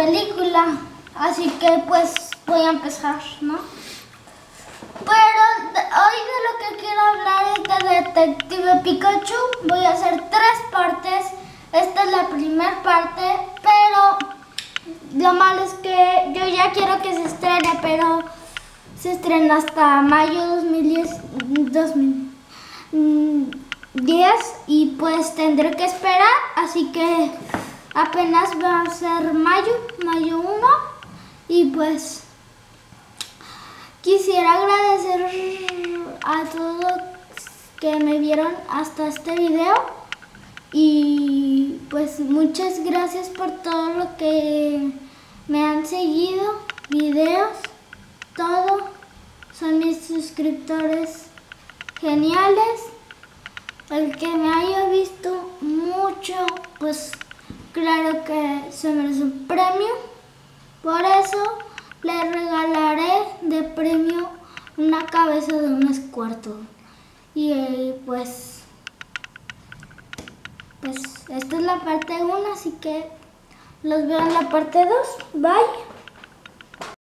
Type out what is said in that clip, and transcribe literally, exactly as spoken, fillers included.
película, así que pues voy a empezar, ¿no? Pero hoy de lo que quiero hablar es de Detective Pikachu. Voy a hacer tres partes. Esta es la primera parte, pero lo malo es que yo ya quiero que se estrene, pero se estrena hasta mayo dos mil diez y pues tendré que esperar, así que apenas va a ser mayo, mayo uno, y pues quisiera agradecer a todos que me vieron hasta este video y pues muchas gracias por todo lo que me han seguido, videos, todo, son mis suscriptores geniales. El que me haya visto mucho, pues claro que se merece un premio. Por eso le regalaré de premio una cabeza de un Squirtle. Y eh, pues, pues esta es la parte uno, así que los veo en la parte dos. Bye.